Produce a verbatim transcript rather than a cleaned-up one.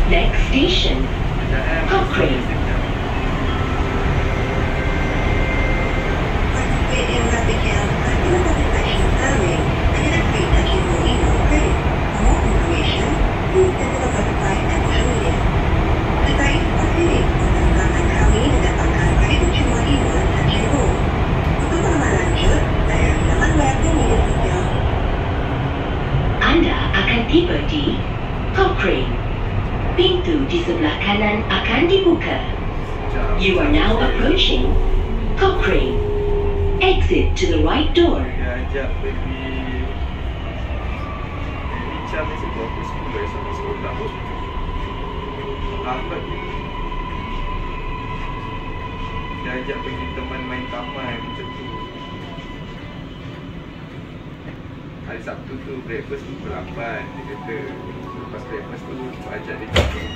Next station, Cochrane. Participate in rapid dance and satisfaction survey and get a free touchable email credit. For more information, please visit the website and social media. Serta informasi tentang pelanggan kami mendapatkan kredit cuma email touchable. Untuk pengalaman lanjut, layari laman web dan media sosial. Anda akan tiba di Cochrane. Pintu di sebelah kanan akan dibuka. You are now approaching Cochrane. Exit to the right door. Dia ajak pergi Richard ni sebab aku sekolah sampai sekolah pun lambat ni. Dia ajak pergi teman main taman macam tu. Hari Sabtu tu breakfast pukul lapan. Dia kata lepas breakfast tu ajak dia pergi